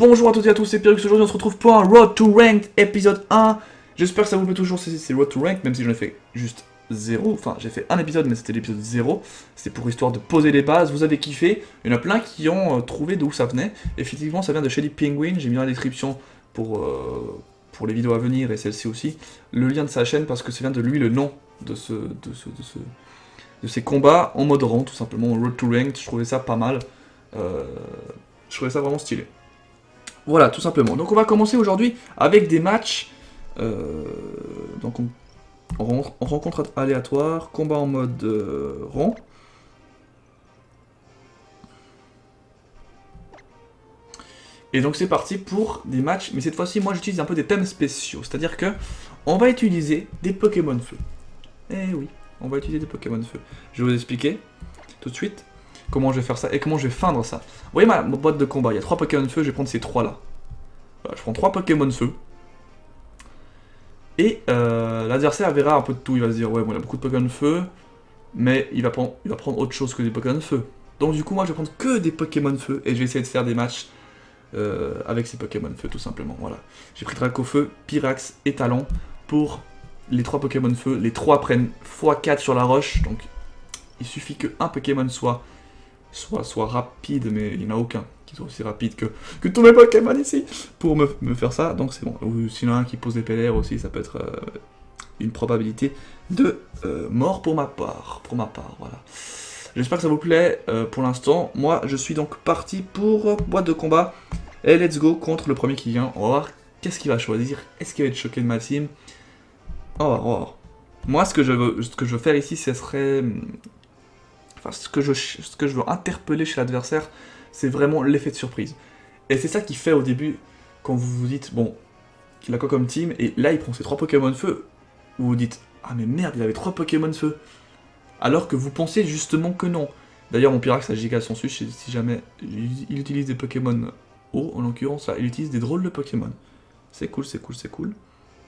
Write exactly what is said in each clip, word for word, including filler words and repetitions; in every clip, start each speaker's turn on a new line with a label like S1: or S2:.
S1: Bonjour à toutes et à tous, c'est Pyrrhus. Aujourd'hui on se retrouve pour un Road to Ranked épisode un. J'espère que ça vous plaît toujours, c'est Road to Ranked, même si j'en ai fait juste zéro. Enfin, j'ai fait un épisode, mais c'était l'épisode zéro. C'était pour histoire de poser les bases. Vous avez kiffé. Il y en a plein qui ont euh, trouvé d'où ça venait. Effectivement, ça vient de Shady Penguin. J'ai mis dans la description pour, euh, pour les vidéos à venir et celle-ci aussi le lien de sa chaîne parce que ça vient de lui le nom de ce. De ce, de ce de ces combats en mode rang, tout simplement, Road to Ranked. Je trouvais ça pas mal. Euh, je trouvais ça vraiment stylé. Voilà, tout simplement. Donc on va commencer aujourd'hui avec des matchs. Euh, donc on, on, on rencontre aléatoire, combat en mode euh, rang. Et donc c'est parti pour des matchs, mais cette fois-ci moi j'utilise un peu des thèmes spéciaux, c'est-à-dire que on va utiliser des Pokémon feu. Eh oui, on va utiliser des Pokémon feu. Je vais vous expliquer tout de suite comment je vais faire ça et comment je vais feindre ça. Vous voyez ma, ma boîte de combat, il y a trois Pokémon feu, je vais prendre ces trois là. Voilà, je prends trois Pokémon feu. Et euh, l'adversaire verra un peu de tout, il va se dire ouais bon il a beaucoup de Pokémon feu, mais il va, prendre, il va prendre autre chose que des Pokémon feu. Donc du coup moi je vais prendre que des Pokémon feu et je vais essayer de faire des matchs euh, avec ces Pokémon feu tout simplement. Voilà. J'ai pris Dracofeu, Pyrax et Talon pour les trois Pokémon feu. Les trois prennent fois quatre sur la roche, donc il suffit qu'un Pokémon soit Soit, soit rapide, mais il n'y en a aucun qui soit aussi rapide que, que tous mes Pokémon ici pour me, me faire ça, donc c'est bon. Ou sinon un qui pose des P L R aussi, ça peut être euh, une probabilité de euh, mort pour ma part, pour ma part, voilà. J'espère que ça vous plaît euh, pour l'instant. Moi, je suis donc parti pour boîte de combat, et let's go contre le premier qui vient. On va voir qu'est-ce qu'il va choisir, est-ce qu'il va être choqué de Maxime. On va voir. Moi, ce que je veux, ce que je veux faire ici, ce serait... Enfin, ce que, je, ce que je veux interpeller chez l'adversaire, c'est vraiment l'effet de surprise. Et c'est ça qui fait au début, quand vous vous dites, bon, il a quoi comme team, et là il prend ses trois Pokémon feu, vous vous dites, ah mais merde, il avait trois Pokémon feu. Alors que vous pensez justement que non. D'ailleurs, mon Pyrax a giga son switch, si jamais il utilise des Pokémon eau, en l'occurrence, là, il utilise des drôles de Pokémon. C'est cool, c'est cool, c'est cool.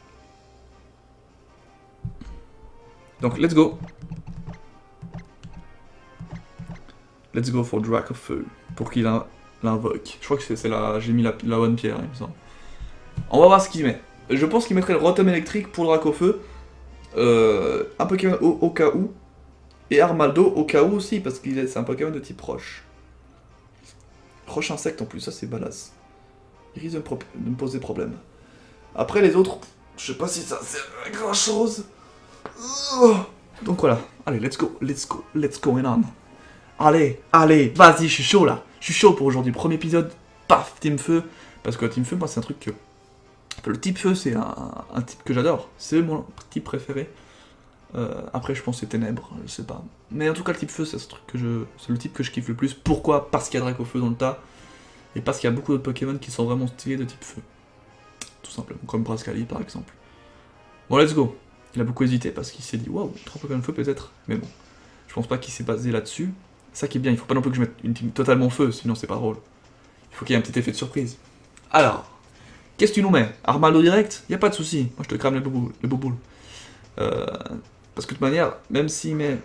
S1: Donc, let's go. Let's go for Dracofeu, pour qu'il l'invoque. Je crois que c'est là, j'ai mis la, la bonne pierre, il me semble. On va voir ce qu'il met. Je pense qu'il mettrait le Rotom électrique pour le Dracofeu, euh, un Pokémon au, au cas où, et Armaldo au cas où aussi, parce que c'est un Pokémon de type roche. Roche insecte en plus, ça c'est badass. Il risque de me, de me poser problème. Après les autres, je sais pas si ça sert à grand chose. Donc voilà, allez, let's go, let's go, let's go on. Allez, allez, vas-y, je suis chaud là. Je suis chaud pour aujourd'hui. Premier épisode, paf, Team Feu. Parce que Team Feu, moi, c'est un truc que... Enfin, le type Feu, c'est un, un type que j'adore. C'est mon type préféré. Euh, après, je pense que c'est Ténèbres, je sais pas. Mais en tout cas, le type Feu, c'est ce truc que je... C'est le type que je kiffe le plus. Pourquoi? Parce qu'il y a Dracofeu dans le tas. Et parce qu'il y a beaucoup d'autres Pokémon qui sont vraiment stylés de type Feu. Tout simplement. Comme Brascali, par exemple. Bon, let's go. Il a beaucoup hésité parce qu'il s'est dit, waouh, trois Pokémon Feu peut-être. Mais bon, je pense pas qu'il s'est basé là-dessus. Ça qui est bien, il faut pas non plus que je mette une team totalement feu, sinon c'est pas drôle. Il faut qu'il y ait un petit effet de surprise. Alors, qu'est-ce que tu nous mets? Armaldo direct? Y a pas de souci. Moi je te crame les bouboules. Les bouboules. Euh, parce que de toute manière, même s'il met...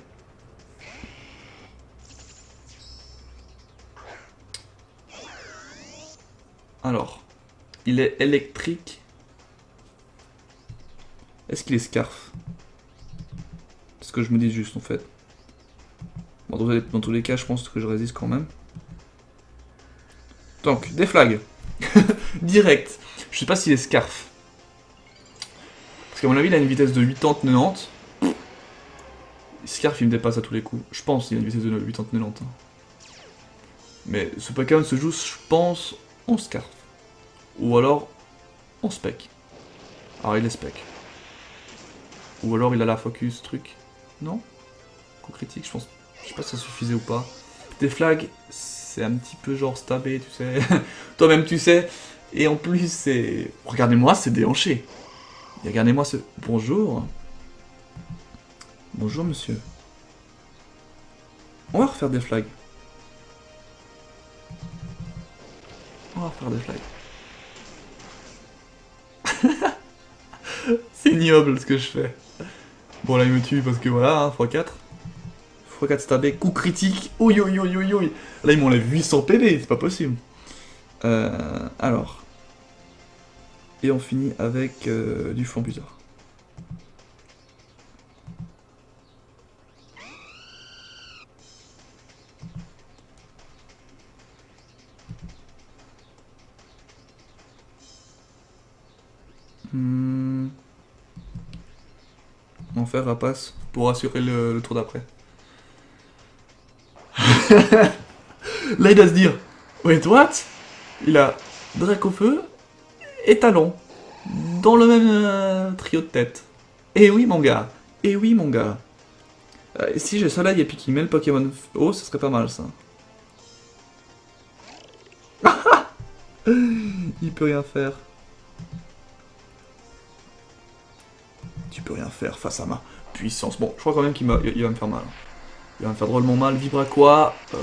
S1: Alors, il est électrique. Est-ce qu'il est scarf? C'est ce que je me dis juste en fait. Bon, dans, dans tous les cas, je pense que je résiste quand même. Donc, des flags. Direct. Je sais pas s'il est scarf. Parce qu'à mon avis, il a une vitesse de quatre-vingt-dix quatre-vingt-dix. Scarf, il me dépasse à tous les coups. Je pense qu'il a une vitesse de quatre-vingt-dix quatre-vingt-dix. Mais ce Pokémon se joue, je pense, en scarf. Ou alors, en spec. Alors, il est spec. Ou alors, il a la focus truc. Non? Coup critique, je pense. Je sais pas si ça suffisait ou pas. Des flags, c'est un petit peu genre stabé, tu sais. Toi-même, tu sais. Et en plus, c'est... Regardez-moi, c'est déhanché. Et regardez-moi ce... Bonjour. Bonjour, monsieur. On va refaire des flags. On va refaire des flags. C'est ignoble ce que je fais. Bon, là, il me tue parce que voilà, hein, fois quatre. fois quatre stabé, coup critique, ouïe ouïe ouïe ouïe ouïe. Là, il m'enlève huit cents P V, c'est pas possible. Euh, alors. Et on finit avec euh, du Flambuisard. Hmm. On va faire Rapace pour assurer le, le tour d'après. Là, il doit se dire, wait, what? Il a Dracofeu et Talon dans le même euh, trio de tête. Et oui, mon gars. Et oui, mon gars. Euh, si j'ai Soleil et puis qu'il met le Pokémon haut, ce serait pas mal, ça. Il peut rien faire. Tu peux rien faire face à ma puissance. Bon, je crois quand même qu'il va, il va me faire mal. Il va me faire drôlement mal. Vibraqua. Euh...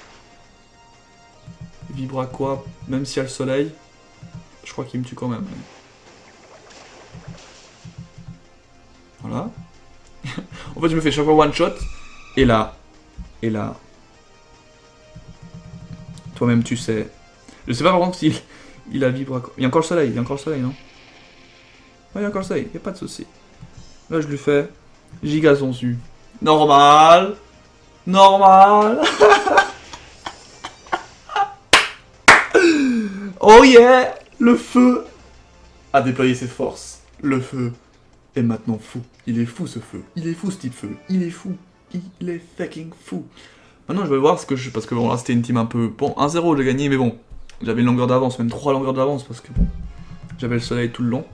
S1: Vibraqua, même s'il y a le soleil, je crois qu'il me tue quand même. Voilà. En fait, je me fais chaque fois one shot. Et là. Et là. Toi-même, tu sais. Je sais pas par contre s'il il a Vibraqua. Il y a encore le soleil. Il y a encore le soleil, non? Ouais, il y a encore le soleil. Il n'y a pas de souci. Là, je lui fais Gigazon dessus. Normal. Normal. Oh yeah. Le feu a déployé ses forces. Le feu est maintenant fou. Il est fou, ce feu. Il est fou, ce type feu. Il est fou. Il est fucking fou. Maintenant, je vais voir ce que je... Parce que bon, là, c'était une team un peu... Bon, un zéro, j'ai gagné, mais bon. J'avais une longueur d'avance, même trois longueurs d'avance, parce que bon... J'avais le soleil tout le long.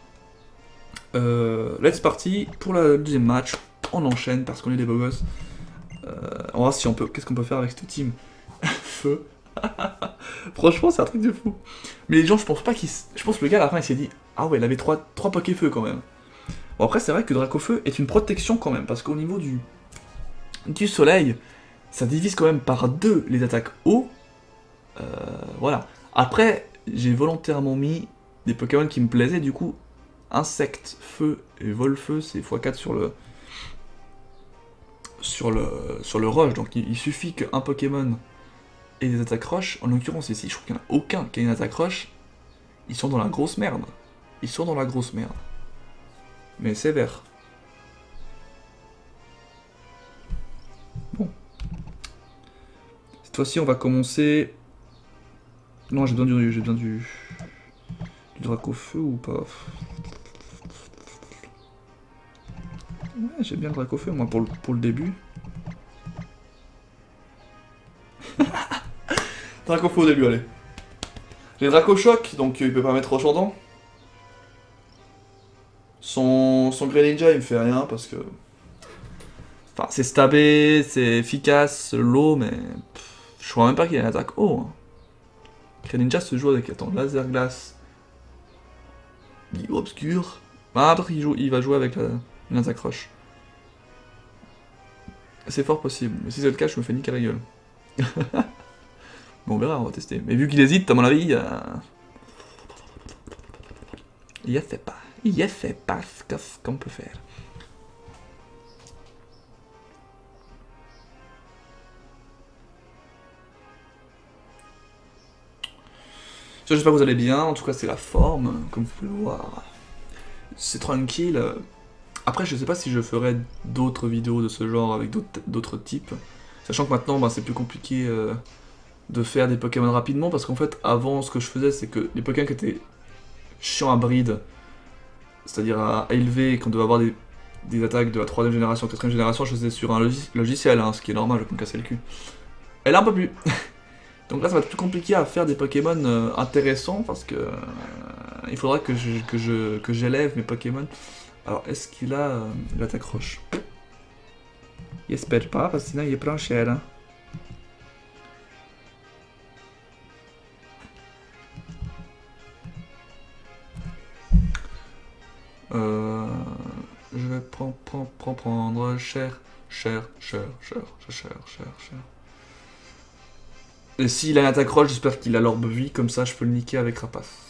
S1: Euh, let's party pour le deuxième match. On enchaîne parce qu'on est des beaux gosses. Euh, on va voir si on peut. Qu'est-ce qu'on peut faire avec cette team? Feu. Franchement, c'est un truc de fou. Mais les gens, je pense pas qu'ils. Je pense que le gars à la fin il s'est dit ah ouais, il avait trois, trois Pokéfeu quand même. Bon, après, c'est vrai que Dracofeu est une protection quand même parce qu'au niveau du du soleil, ça divise quand même par deux les attaques haut. Euh, voilà. Après, j'ai volontairement mis des Pokémon qui me plaisaient du coup. Insecte, feu et vol-feu, c'est fois quatre sur le sur le sur le rush, donc il, il suffit qu'un Pokémon ait des attaques rush. En l'occurrence ici, je trouve qu'il n'y en a aucun qui ait une attaque rush. Ils sont dans la grosse merde. Ils sont dans la grosse merde. Mais sévère. Bon. Cette fois-ci, on va commencer. Non, j'ai besoin du j'ai besoin du du Dracofeu ou pas? Ouais, j'ai bien le Dracofeu, moi, pour le, pour le début. Dracofeu au début, allez. J'ai Dracochoc, donc euh, il peut pas mettre Roche-en-Dents. Son, son Greninja, il me fait rien, parce que... Enfin, c'est stabé, c'est efficace, l'eau, mais... Pff, je crois même pas qu'il y ait une attaque haut. Hein. Greninja se joue avec, attends, Laser Glace. Bio Obscur. Ah, peut-être qu'il joue, il va jouer avec la... une attaque roche. C'est fort possible, mais si c'est le cas, je me fais niquer la gueule. Bon, on verra, on va tester. Mais vu qu'il hésite, à mon avis, euh... il sait pas. Il sait pas ce qu'on peut faire. J'espère que vous allez bien, en tout cas c'est la forme, comme vous pouvez le voir. C'est tranquille. Après, je sais pas si je ferai d'autres vidéos de ce genre avec d'autres types. Sachant que maintenant, bah, c'est plus compliqué euh, de faire des Pokémon rapidement. Parce qu'en fait, avant, ce que je faisais, c'est que les Pokémon qui étaient chiants à breed, c'est-à-dire à élever, qu'on devait avoir des, des attaques de la troisième génération, quatrième génération, je faisais sur un logis logiciel, hein, ce qui est normal, je vais me casser le cul. Et là, un peu plus. Donc là, ça va être plus compliqué à faire des Pokémon euh, intéressants parce que euh, il faudra que je que je que j'élève mes Pokémon. Alors, est-ce qu'il a euh, l'attaque roche? Il espère pas, parce que sinon il prend cher. Hein. Euh, je vais prendre, prendre, prendre, prendre cher, cher, cher, cher, cher, cher, cher, cher. Et s'il a une attaque roche, j'espère qu'il a l'orbe vie, comme ça je peux le niquer avec Rapace.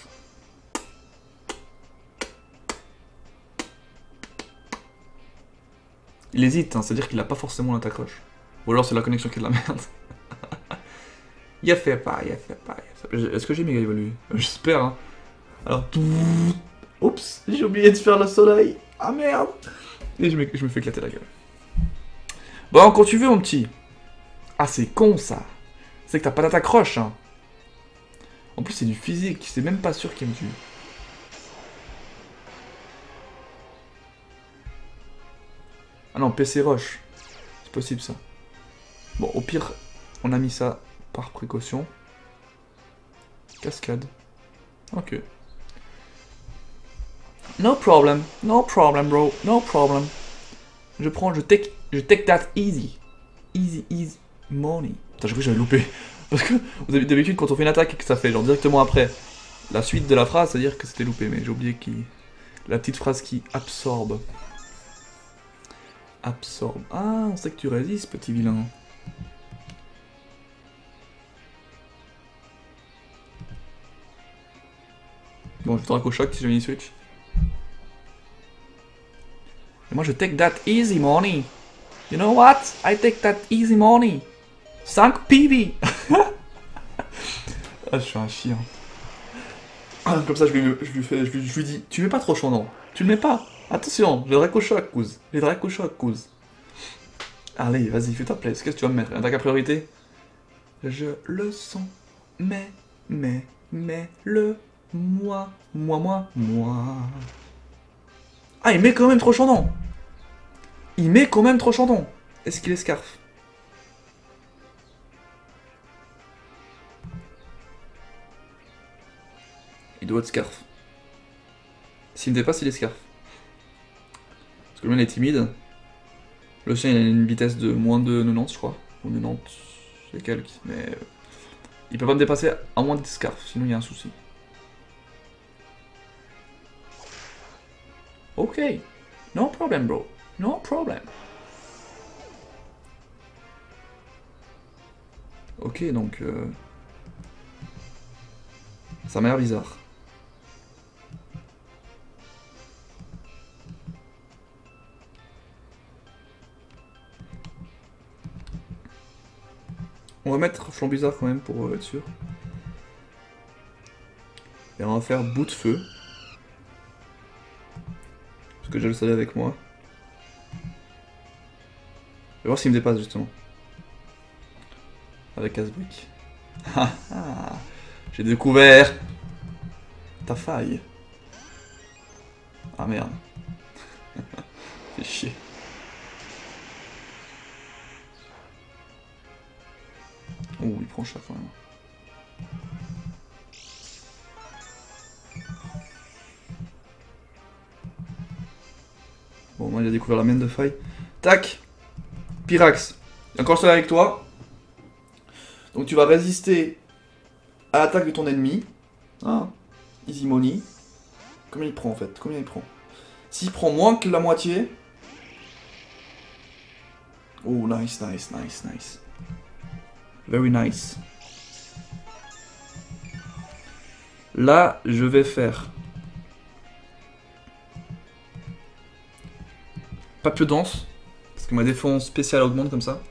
S1: Il hésite, hein, c'est-à-dire qu'il a pas forcément l'attaque roche. Ou alors c'est la connexion qui est de la merde. Il a fait pas, il a fait pas, il a fait pas. Est-ce que j'ai méga évolué? J'espère, hein. Alors, tout... Oups, j'ai oublié de faire le soleil. Ah merde. Et je me, je me fais éclater la gueule. Bon, quand tu veux, mon petit. Ah, c'est con, ça. C'est que t'as pas d'attaque roche, hein. En plus, c'est du physique. C'est même pas sûr qu'il me tue. Ah non, P C roche. C'est possible, ça. Bon, au pire, on a mis ça par précaution. Cascade. Ok. No problem. No problem, bro. No problem. Je prends, je take, je take that easy. Easy, easy money. Putain, j'ai cru que j'avais loupé. Parce que d'habitude, quand on fait une attaque et que ça fait genre directement après la suite de la phrase, c'est-à-dire que c'était loupé. Mais j'ai oublié qui... la petite phrase qui absorbe. Absorbe. Ah, on sait que tu résistes, petit vilain. Bon, je te drac au choc si j'ai mis switch. Et moi, je take that easy money. You know what? I take that easy money. cinq P V. Ah, je suis un chien. Ah, comme ça, je lui, je, lui fais, je, lui, je lui dis, tu mets pas trop chaud, non? Tu le mets pas. Attention, j'ai drac au choc, couse. J'ai drac au choc, couse. Allez, vas-y, fais ta place. Qu'est-ce que tu vas me mettre? Attaque à priorité? Je le sens. Mais, mais, mais, le... Moi, moi, moi, moi. Ah, il met quand même trop chandon. Il met quand même trop chandon. Est-ce qu'il est scarf? Il doit être scarf. S'il ne dépasse, il est scarf. Parce que le mien est timide. Le sien, il a une vitesse de moins de quatre-vingt-dix, je crois. Ou quatre-vingt-dix et quelques. Mais euh, il peut pas me dépasser à moins d'être scarf, sinon il y a un souci. Ok. No problem, bro. No problem. Ok, donc... Euh... ça m'a l'air bizarre. On va mettre flanc bizarre quand même pour euh, être sûr. Et on va faire bout de feu. Parce que j'ai le soleil avec moi. Je vais voir s'il me dépasse justement. Avec Asbrick. J'ai découvert ta faille. Ah merde. Fais chier. Oh, il prend cher quand même. Bon, moi il a découvert la mienne de faille. Tac. Pyrax. Encore seul avec toi. Donc tu vas résister à l'attaque de ton ennemi. Hein. Easy money. Combien il prend en fait? Combien il prend? S'il prend moins que la moitié... Oh, nice, nice, nice, nice. Very nice. Là, je vais faire... Papillon dense. Parce que ma défense spéciale augmente comme ça.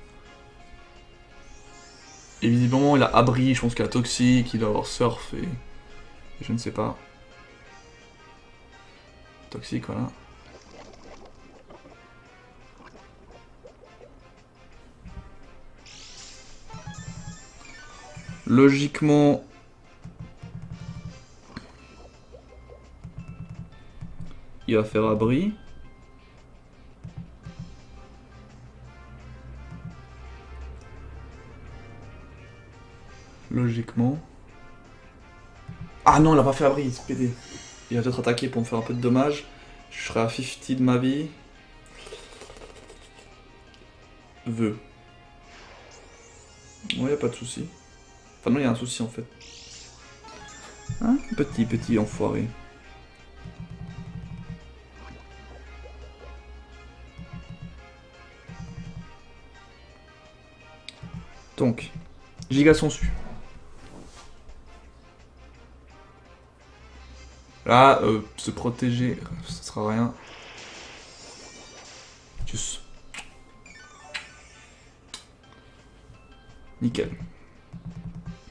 S1: Et visiblement, il a abri, je pense qu'il a toxique, il doit avoir surf et... et je ne sais pas. Toxique, voilà. Logiquement... il va faire abri. Logiquement. Ah non, il a pas fait abri, il s'est pété. Il va peut-être attaquer pour me faire un peu de dommages. Je serai à cinquante de ma vie. Vœu. Ouais, y a pas de souci. Enfin non, il y a un souci en fait. Hein? Petit, petit enfoiré. Donc, giga sensu. Là, euh, se protéger, ça sera rien. Tchuss. Nickel.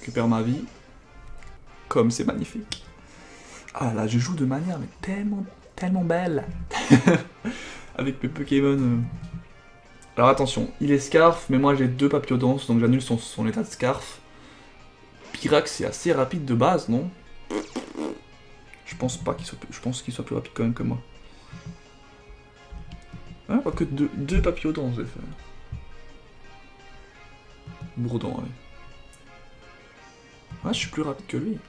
S1: récupère ma vie. Comme c'est magnifique. Ah là, je joue de manière mais tellement, tellement belle. Avec mes Pokémon. Euh... Alors attention, il est Scarf, mais moi j'ai deux Papillodance, donc j'annule son, son état de Scarf. Pyrax, c'est assez rapide de base, non? Je pense pas qu'il soit, je pense qu'il soit plus rapide quand même que moi. Ah, pas que deux, deux Papillodance, j'ai fait. Bourdon, allez. Ah, je suis plus rapide que lui.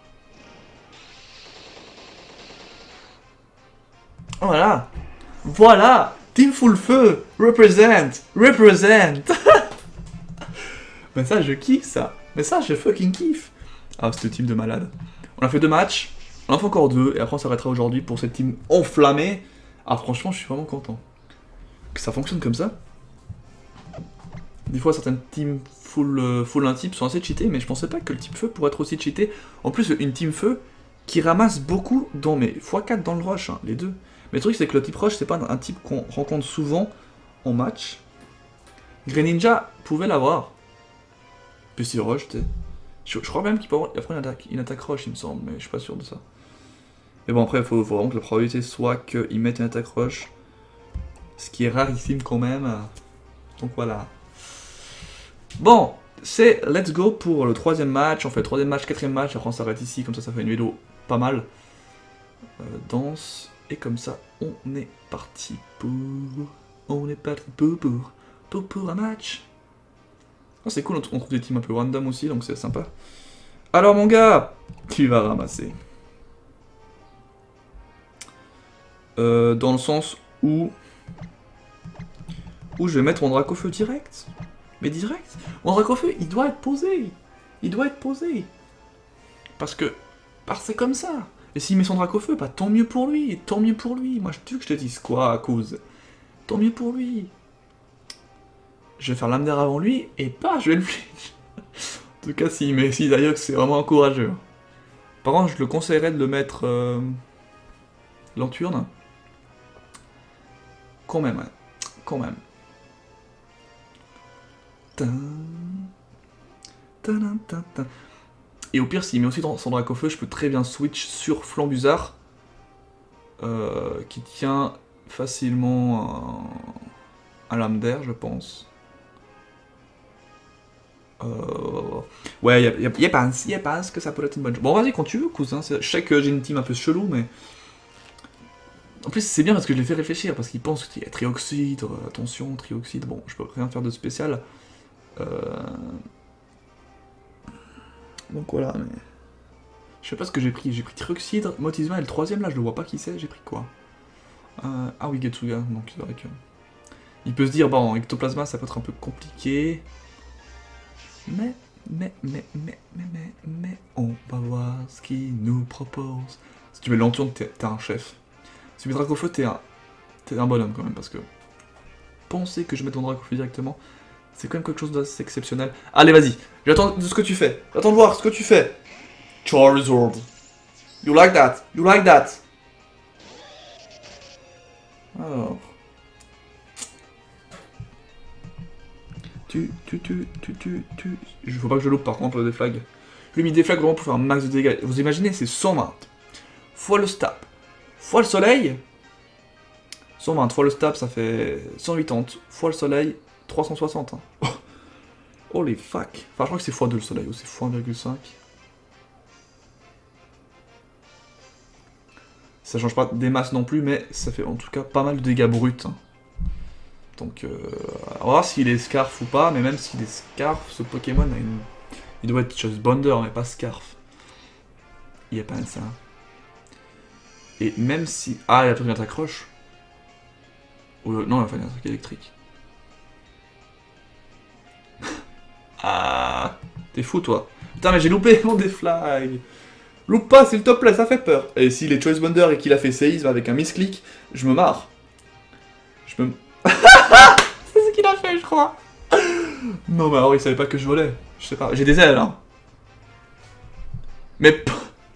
S1: Voilà. Voilà. Team Full Feu. Represent. Represent. Mais ça, je kiffe ça. Mais ça, je fucking kiffe. Ah, c'est le team de malade. On a fait deux matchs. On en fait encore deux. Et après, on s'arrêtera aujourd'hui pour cette team enflammée. Ah, franchement, je suis vraiment content. Que ça fonctionne comme ça. Des fois, certaines teams full, euh, full un type sont assez cheatées, mais je pensais pas que le type feu pourrait être aussi cheaté. En plus, une team feu qui ramasse beaucoup dans mes fois quatre dans le rush, hein, les deux. Mais le truc, c'est que le type rush, c'est pas un type qu'on rencontre souvent en match. Greninja pouvait l'avoir. Puis c'est rush, tu sais. Je, je crois même qu'il peut avoir après une attaque, une attaque rush, il me semble, mais je suis pas sûr de ça. Mais bon, après, il faut, faut vraiment que la probabilité soit qu'il mette une attaque rush. Ce qui est rarissime quand même. Donc voilà. Bon, c'est let's go pour le troisième match. On fait le troisième match, quatrième match. Après on s'arrête ici, comme ça ça fait une vidéo pas mal. Euh, danse. Et comme ça, on est parti pour... On est parti pour... Pour, pour, pour un match. Oh, c'est cool, on trouve des teams un peu random aussi, donc c'est sympa. Alors mon gars, tu vas ramasser. Euh, dans le sens où... Où je vais mettre mon Dracofeu direct. Mais direct. Mon Dracofeu, il doit être posé. Il doit être posé. Parce que... Parce que c'est comme ça. Et s'il met son Dracofeu, bah tant mieux pour lui. Tant mieux pour lui. Moi, je veux que je te dise quoi à cause. Tant mieux pour lui. Je vais faire l'âme d'air avant lui, et pas, je vais le flinch. En tout cas, s'il met si d'ailleurs c'est vraiment encourageux. Par contre, je le conseillerais de le mettre... Euh... Lanturne. Quand même, ouais. Quand même. Et au pire, s'il met aussi son Dracofeu, je peux très bien switch sur Flambuzard, euh, qui tient facilement un, un lame d'air, je pense. Euh... Ouais, il y a, y a pas y a pas que ça peut être une bonne chose. Bon, vas-y, quand tu veux, cousin. Je sais que j'ai une team un peu chelou, mais... En plus, c'est bien parce que je les fais réfléchir, parce qu'ils pensent qu'il y a Trioxyde, euh, attention, Trioxyde, bon, je peux rien faire de spécial. Euh... Donc voilà, mais... Je sais pas ce que j'ai pris, j'ai pris Trioxyde, Motisma, et le troisième, là, je le vois pas qui c'est, j'ai pris quoi euh... Ah oui, Getsuga, donc c'est vrai que... Il peut se dire, bon, Ectoplasma, ça peut être un peu compliqué... Mais, mais, mais, mais, mais, mais, mais, on va voir ce qu'il nous propose. Si tu mets Lanturne, t'es un chef. Si tu mets Dracofeu, t'es un... T'es un bonhomme quand même, parce que... Penser que je mets ton Dracofeu directement, c'est quand même quelque chose d'assez exceptionnel. Allez, vas-y, j'attends de ce que tu fais. J'attends de voir ce que tu fais. Charizard. You like that? You like that? Alors... Tu, tu, tu, tu, tu, tu... Il faut pas que je loupe par contre des flags. Je lui ai mis des flags vraiment pour faire un max de dégâts. Vous imaginez, c'est cent vingt. Fois le stab. Fois le soleil. cent vingt fois le stab, ça fait cent quatre-vingts. Fois le soleil, trois cent soixante. Hein. Oh. Holy fuck. Enfin, je crois que c'est fois deux le soleil, ou c'est fois un virgule cinq. Ça change pas des masses non plus, mais ça fait en tout cas pas mal de dégâts bruts. Hein. Donc, euh, on va voir s'il est Scarf ou pas, mais même s'il est Scarf, ce Pokémon a une... Il doit être chose Bonder, mais pas Scarf. Il n'y a pas ça. Et même si... Ah, il a pris une attaque roche. Euh, non, il a fait une attaque électrique. Ah, t'es fou, toi. Putain, mais j'ai loupé mon déflag. Loupe pas, s'il te plaît, ça fait peur. Et s'il est Choice Bonder et qu'il a fait séisme avec un misclick, je me marre. Je me... C'est ce qu'il a fait, je crois. Non, mais alors il savait pas que je volais. Je sais pas, j'ai des ailes, hein. Mais...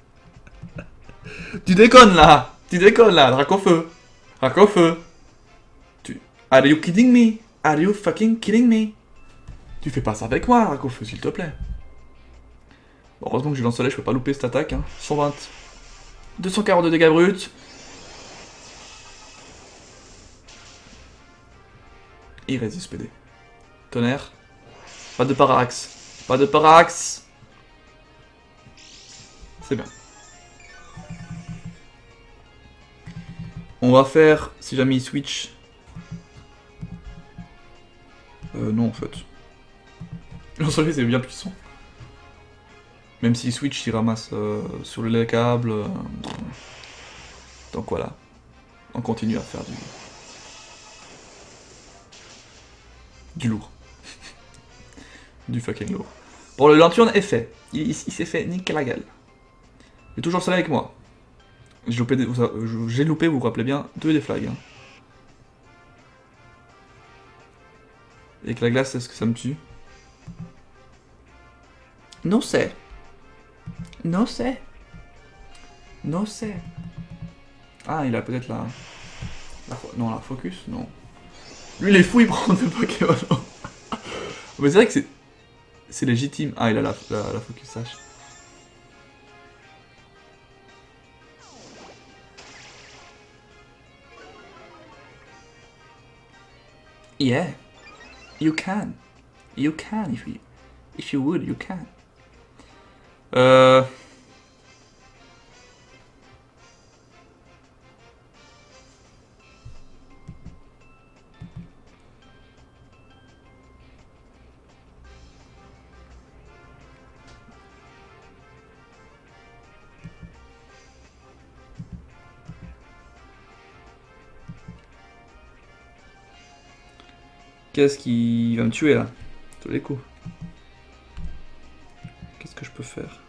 S1: Tu déconnes, là. Tu déconnes, là, Dracofeu. Dracofeu. Tu... Are you kidding me? Are you fucking kidding me? Tu fais pas ça avec moi, Dracofeu, s'il te plaît. Heureusement que j'ai lancé soleil, je peux pas louper cette attaque. Hein. cent vingt. deux cent quarante de dégâts bruts. Il résiste P D. Tonnerre. Pas de parax. Pas de parax. C'est bien. On va faire, si jamais il switch... Euh, non en fait. Le soleil c'est bien puissant. Même s'il switch, il ramasse euh, sur le câble. Euh... Donc voilà. On continue à faire du... Du lourd. Du fucking lourd. Bon, le lanterne est fait. Il, il, il s'est fait nickel la gueule. J'ai toujours celle avec moi. J'ai loupé, des... j'ai loupé, vous vous rappelez bien, deux des flags. Hein. Et que la glace, est-ce que ça me tue? Non c'est. Non c'est. Non c'est. Ah, il a peut-être la... la... Non, la focus, non. Lui, il est fou, il prend deux Pokémon. Mais c'est vrai que c'est... C'est légitime. Ah, il a la, la, la focus H. Yeah. You can. You can if you... If you would, you can. Euh... Qu'est-ce qui va me tuer là? Tous les coups. Qu'est-ce que je peux faire?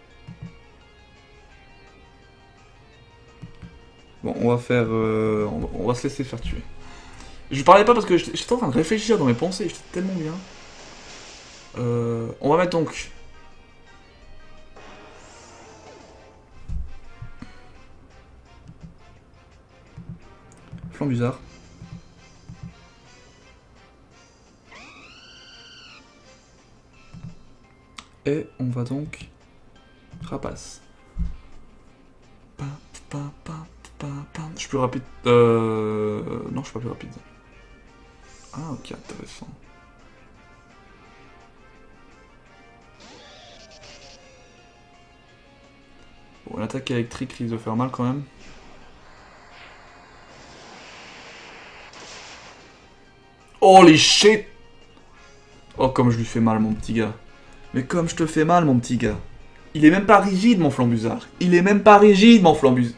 S1: Bon, on va faire... Euh, on, va, on va se laisser faire tuer. Je parlais pas parce que j'étais en train de réfléchir dans mes pensées, j'étais tellement bien. Euh, on va mettre donc... Flambuzard. Et on va donc... Rapace. Pa, pa, pa, pa, pa. Je suis plus rapide. Euh... Non, je suis pas plus rapide. Ah, ok, intéressant. Bon, l'attaque électrique risque de faire mal quand même. Holy shit! Oh, comme je lui fais mal, mon petit gars. Mais comme je te fais mal, mon petit gars. Il est même pas rigide, mon Flambuzard. Il est même pas rigide, mon Flambuzard.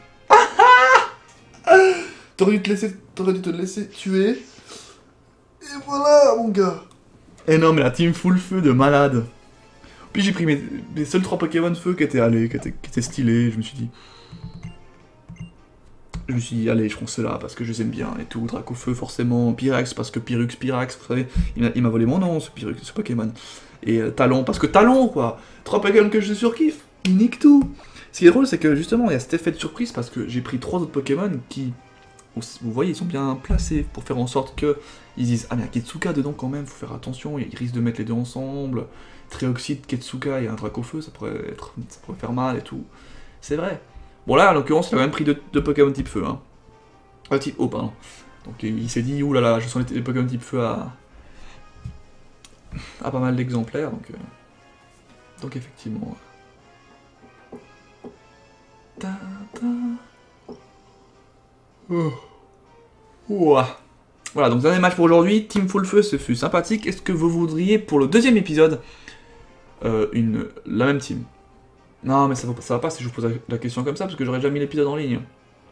S1: T'aurais dû te laisser, t'aurais dû te laisser tuer. Et voilà, mon gars. Et non, mais la team full feu de malade. Puis j'ai pris mes, mes seuls trois Pokémon feu qui étaient allés, qui étaient, qui étaient stylés. Je me suis dit... Je me suis dit, allez, je prends ceux-là parce que je les aime bien et tout. Dracofeu, forcément. Pyrex, parce que Pyrux, Pyrax, vous savez. Il m'a volé mon nom, ce Pyrux, ce Pokémon. Et euh, Talon, parce que Talon, quoi. Trois Pokémon que je surkiffe. Il nique tout. Ce qui est drôle, c'est que justement, il y a cet effet de surprise parce que j'ai pris trois autres Pokémon qui, vous voyez, ils sont bien placés pour faire en sorte que ils disent, ah mais il y a Ketsuka dedans quand même, faut faire attention, ils risquent de mettre les deux ensemble. Trioxyde, Ketsuka et un Dracofeu, ça pourrait être, ça pourrait faire mal et tout. C'est vrai. Bon là, en l'occurrence, il a même pris deux, deux Pokémon type feu, hein. Ah, type eau, pardon. Donc il, il s'est dit, oulala, je sens les, les Pokémon type feu à, à pas mal d'exemplaires, donc... Euh... Donc effectivement... Ta, ta. Oh. Ouah. Voilà, donc dernier match pour aujourd'hui, Team Full Feu, ce fut sympathique. Est-ce que vous voudriez, pour le deuxième épisode, euh, une, la même team? Non, mais ça va, ça va pas si je vous pose la question comme ça, parce que j'aurais déjà mis l'épisode en ligne.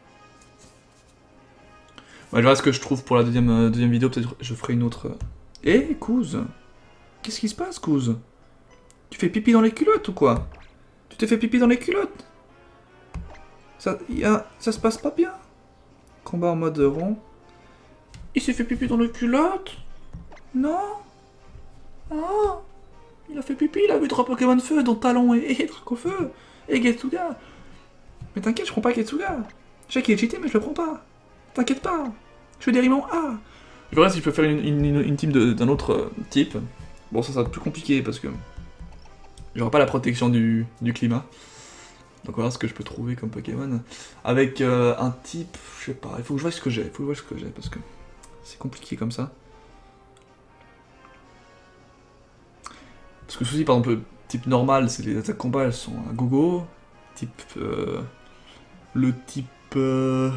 S1: Ouais, je verrai ce que je trouve pour la deuxième, euh, deuxième vidéo, peut-être je ferai une autre... Eh, hey, Kouz, qu'est-ce qui se passe, Kouz? Tu fais pipi dans les culottes ou quoi? Tu t'es fait pipi dans les culottes? Ça, y a, ça se passe pas bien? Combat en mode rond. Il s'est fait pipi dans les culottes? Non? Oh, il a fait pipi, il a vu trois Pokémon de feu, dont Talon et, et Dracofeu, et Getsuga. Mais t'inquiète, je prends pas Getsuga. Je sais qu'il est cheaté, mais je le prends pas. T'inquiète pas. Je fais des rimes en A. Je verrai si je peux faire une, une, une, une team d'un autre type. Bon, ça, ça va être plus compliqué, parce que... J'aurai pas la protection du, du climat. Donc voilà ce que je peux trouver comme Pokémon. Avec euh, un type, je sais pas, il faut que je vois ce que j'ai, il faut que je vois ce que j'ai, parce que c'est compliqué comme ça. Parce que le souci, par exemple, le type normal, c'est que les attaques combat, elles sont à gogo. Type... Euh, le type... Euh...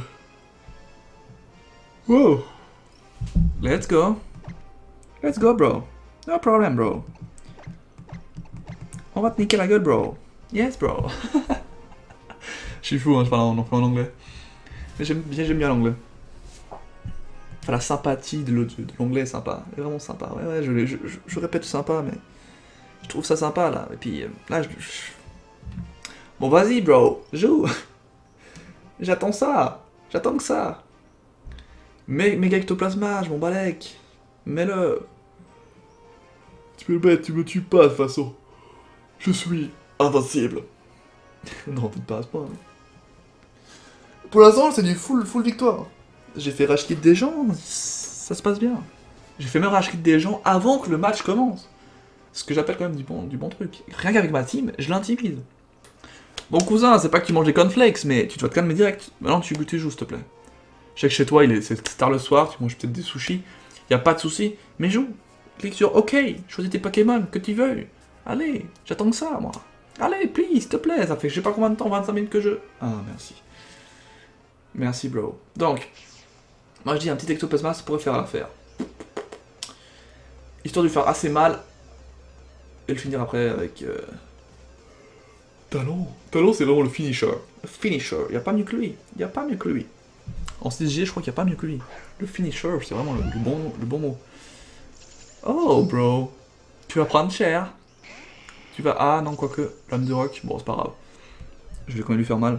S1: Wow. Let's go. Let's go, bro. No problem, bro. On va te niquer la gueule, bro. Yes, bro. Je suis fou, hein, je parle en, en anglais. Mais j'aime bien, j'aime bien l'anglais. Enfin, la sympathie de l'anglais est sympa. Elle est vraiment sympa. Ouais, ouais, je, je, je, je répète sympa, mais... Je trouve ça sympa, là. Et puis, là, je... je... Bon, vas-y, bro. Joue. J'attends ça. J'attends que ça. Mais, méga ectoplasma, je m'en balèque. Mets-le. Tu peux le mettre, tu me tues pas, de toute façon. Je suis invincible. Non, peut-être pas à ce point. Hein. Pour l'instant, c'est du full, full victoire. J'ai fait rage kit des gens, ça se passe bien. J'ai fait même rage kit des gens avant que le match commence. Ce que j'appelle quand même du bon, du bon truc. Rien qu'avec ma team, je l'intimide. Bon cousin, c'est pas que tu manges des cornflakes, mais tu dois te calmer direct. Maintenant tu goûtes tes joues, s'il te plaît. Je sais que chez toi, il est c'est tard le soir, tu manges peut-être des sushis. Y a pas de souci, mais joue. Clique sur OK, choisis tes Pokémon que tu veux. Allez, j'attends que ça, moi. Allez, please, s'il te plaît, ça fait je sais pas combien de temps, vingt-cinq minutes que je... Ah, merci. Merci, bro. Donc, moi je dis un petit ectoplasma, ça pourrait faire l'affaire. Histoire de lui faire assez mal. Et le finir après avec... Euh... Talon. Talon, c'est vraiment le finisher. Le finisher, y a pas mieux que lui. Y a pas mieux que lui. En six G, je crois qu'il y a pas mieux que lui. Le finisher, c'est vraiment le, le, bon, le bon mot. Oh, bro. Tu vas prendre cher. Tu vas... Ah, non, quoique. Lame de roc. Bon, c'est pas grave. Je vais quand même lui faire mal.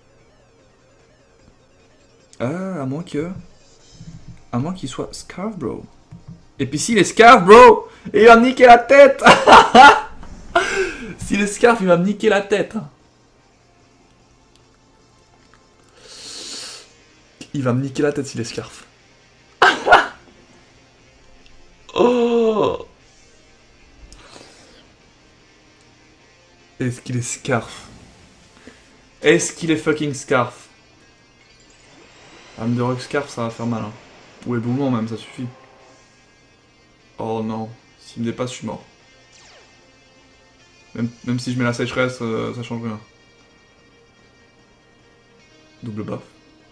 S1: Ah, à moins que... À moins qu'il soit Scarf, bro. Et puis s'il est Scarf, bro, il va me niquer la tête. S'il est Scarf, il va me niquer la tête. Il va me niquer la tête s'il est Scarf. Oh. Est-ce qu'il est Scarf? Est-ce qu'il est fucking Scarf? Âme de rock Scarf, ça va faire mal. Hein. Ou éboulement même, ça suffit. Oh non, s'il me dépasse, je suis mort. Même, même si je mets la sécheresse, euh, ça change rien. Double buff.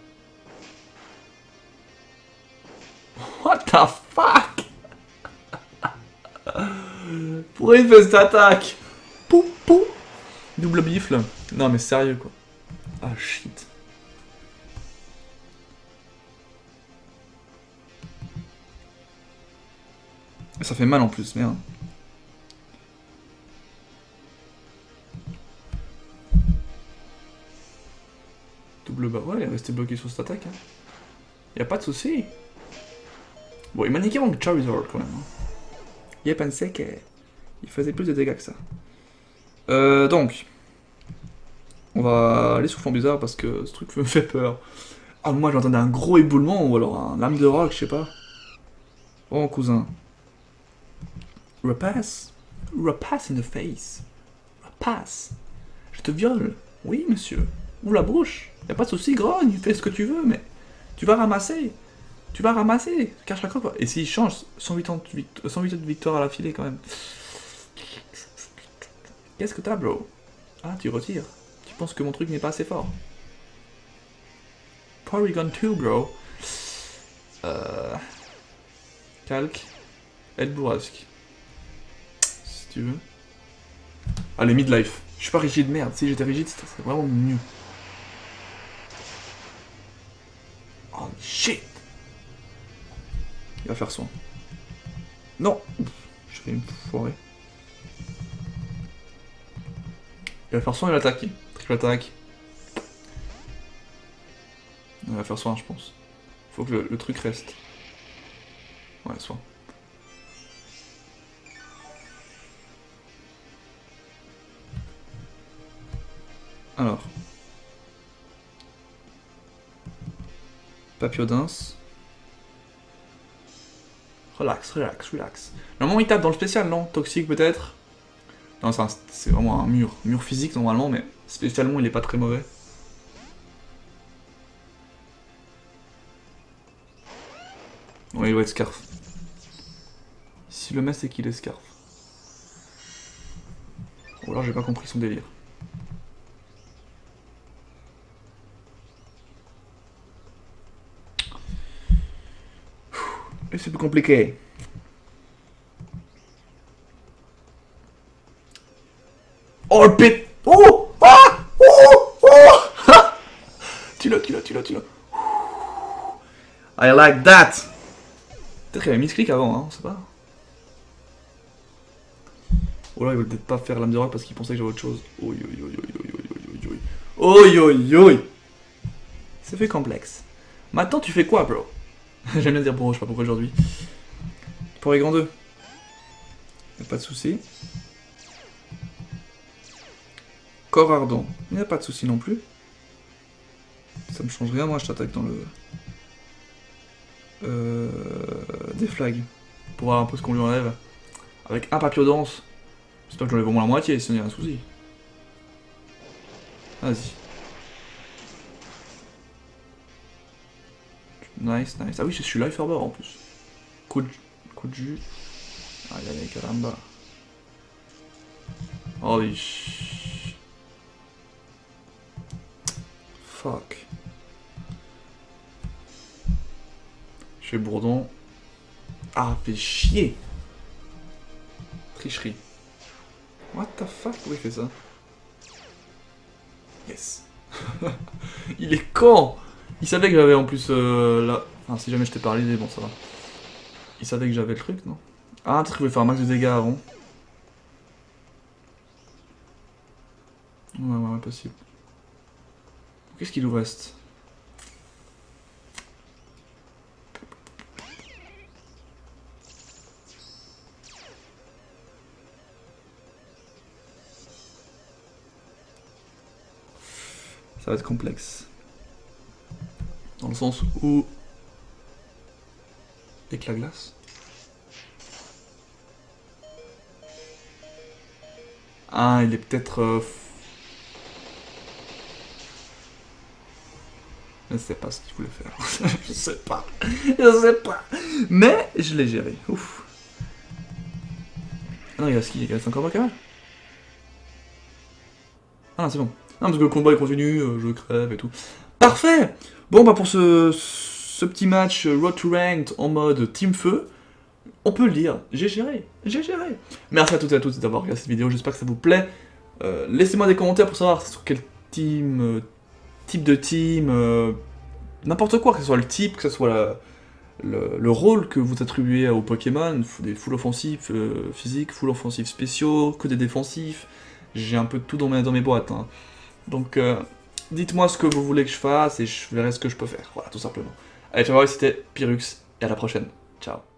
S1: What the fuck? Pourquoi il fait cette attaque? Pou, pou. Double bifle. Non mais sérieux quoi. Ah shit. Ça fait mal en plus, merde. Double bas. Ouais, il est resté bloqué sur cette attaque. Hein. Y a pas de souci. Bon, il m'a niqué mon Charizard quand même. Hein. Il a pensé qu'il faisait plus de dégâts que ça. Euh, donc. On va aller sous fond bizarre parce que ce truc me fait peur. Ah, moi j'entendais un gros éboulement ou alors un lame de roc, je sais pas. Oh, cousin. Rapace. Rapace in the face. Rapace. Je te viole. Oui, monsieur. Ouvre la bouche. Y'a pas de soucis, grogne. Fais ce que tu veux, mais tu vas ramasser. Tu vas ramasser. Cache la croque. Et s'il change, cent huit de victoire à la filée quand même. Qu'est-ce que t'as, bro? Ah, tu retires. Tu penses que mon truc n'est pas assez fort? Porygon deux, bro. Euh... Calque. Elbourasque. Si tu veux. Allez, midlife. Je suis pas rigide, merde. Si j'étais rigide, ça serait vraiment mieux. Oh shit. Il va faire soin. Non. Je fais une foirée. Il va faire soin, il va attaquer. Triple attaque. Il va faire soin, je pense. Faut que le, le truc reste. Ouais, soin. Alors. Papiodins. Relax, relax, relax. Normalement il tape dans le spécial, non? Toxique peut-être? Non, c'est vraiment un mur. Mur physique normalement, mais spécialement il est pas très mauvais. Ouais, il doit être Scarf. Si le met, c'est qu'il est Scarf. Ou alors j'ai pas compris son délire. Et c'est plus compliqué. Oh le pét... Oh ah oh oh Tu l'as, tu l'as, tu l'as, tu l'as. I like that. Peut-être qu'il avait mis ce clic avant, hein, on sait pas. Ou alors il veut peut-être pas faire l'âme de rock parce qu'il pensait que j'avais autre chose. Oi oi oi oi oi oi oi oi oi oi. Ça fait complexe. Maintenant tu fais quoi, bro? J'aime bien dire bro, je sais pas pourquoi aujourd'hui. Pour les grands deux. Y'a pas de soucis. Corps ardent. Il n'y a pas de soucis non plus. Ça me change rien, moi je t'attaque dans le... Euh... Des flags. Pour voir un peu ce qu'on lui enlève. Avec un papillon dense. J'espère que j'enlève au moins la moitié, sinon il y a un souci. Vas-y. Nice, nice. Ah oui, je suis life herber en plus. Coup de, coup de jus. Aïe aïe aïe, caramba. Holy sh... Fuck. Je fais bourdon. Ah, fait chier. Tricherie. What the fuck, pourquoi il fait ça? Yes. Il est con. Il savait que j'avais en plus euh, là... Enfin, si jamais je t'ai parlé, bon, ça va. Il savait que j'avais le truc, non? Ah, peut-être qu'il voulait faire un max de dégâts avant. Ouais, ouais, ouais, possible. Qu'est-ce qu'il nous reste? Ça va être complexe. Dans le sens où... Éclat glace. Ah, il est peut-être... Euh... Je sais pas ce qu'il voulait faire. Je sais pas. Je sais pas. Mais je l'ai géré. Ouf. Ah non, il reste qui? Il reste encore moi quand même. Ah c'est bon. Non, parce que le combat il continue, euh, je crève et tout. Parfait. Bon, bah pour ce, ce petit match Road to Ranked en mode Team Feu, on peut le dire, j'ai géré, j'ai géré. Merci à toutes et à tous d'avoir regardé cette vidéo, j'espère que ça vous plaît. Euh, Laissez-moi des commentaires pour savoir sur quel team, euh, type de team, euh, n'importe quoi, que ce soit le type, que ce soit la, le, le rôle que vous attribuez aux Pokémon, des full offensifs euh, physiques, full offensifs spéciaux, que des défensifs. J'ai un peu de tout dans mes, dans mes boîtes. Hein. Donc, euh, dites-moi ce que vous voulez que je fasse et je verrai ce que je peux faire. Voilà, tout simplement. Allez, ciao, c'était Pyrrhux et à la prochaine. Ciao.